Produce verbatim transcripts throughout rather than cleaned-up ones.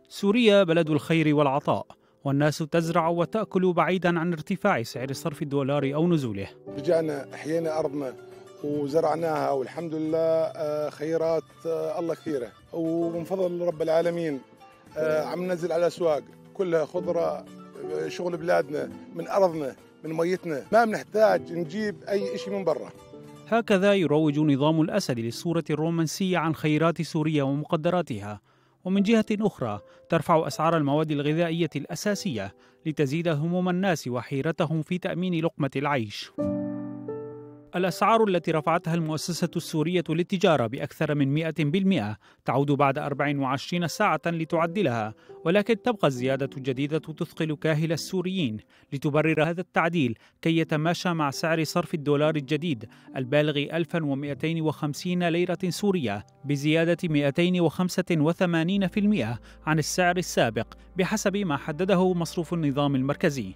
سوريا بلد الخير والعطاء، والناس تزرع وتأكل بعيدا عن ارتفاع سعر صرف الدولار أو نزوله. رجعنا حيينا أرضنا وزرعناها والحمد لله خيرات الله كثيرة، ومن فضل رب العالمين عم ننزل على الأسواق كلها خضرة، شغل بلادنا من أرضنا من ميتنا، ما بنحتاج نجيب أي شيء من برا. هكذا يروج نظام الأسد للصورة الرومانسية عن خيرات سوريا ومقدراتها، ومن جهة أخرى ترفع أسعار المواد الغذائية الأساسية لتزيد هموم الناس وحيرتهم في تأمين لقمة العيش. الأسعار التي رفعتها المؤسسة السورية للتجارة بأكثر من مئة بالمئة تعود بعد أربع وعشرين ساعة لتعدلها، ولكن تبقى الزيادة الجديدة تثقل كاهل السوريين لتبرر هذا التعديل كي يتماشى مع سعر صرف الدولار الجديد البالغ ألف ومئتين وخمسين ليرة سورية، بزيادة مئتين وخمسة وثمانين بالمئة عن السعر السابق بحسب ما حدده مصروف النظام المركزي.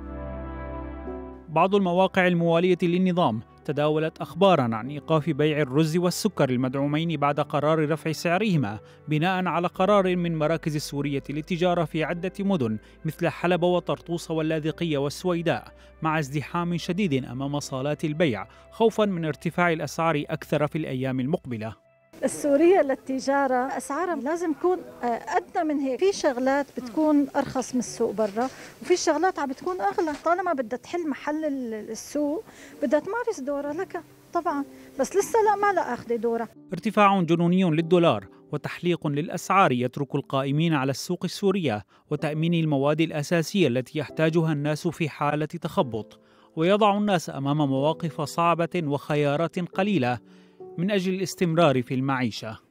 بعض المواقع الموالية للنظام تداولت أخباراً عن إيقاف بيع الرز والسكر المدعومين بعد قرار رفع سعرهما بناء على قرار من مراكز السورية للتجارة في عدة مدن مثل حلب وطرطوس واللاذقية والسويداء، مع ازدحام شديد أمام صالات البيع خوفاً من ارتفاع الأسعار أكثر في الأيام المقبلة. السورية للتجارة أسعارها لازم تكون أدنى من هيك، في شغلات بتكون أرخص من السوق برا وفي شغلات عم بتكون أغلى، طالما بدها تحل محل السوق بدها تمارس دورها لك طبعا، بس لسه لا ما لا أخذ دورها. ارتفاع جنوني للدولار وتحليق للأسعار يترك القائمين على السوق السورية وتأمين المواد الأساسية التي يحتاجها الناس في حالة تخبط، ويضع الناس أمام مواقف صعبة وخيارات قليلة من أجل الاستمرار في المعيشة.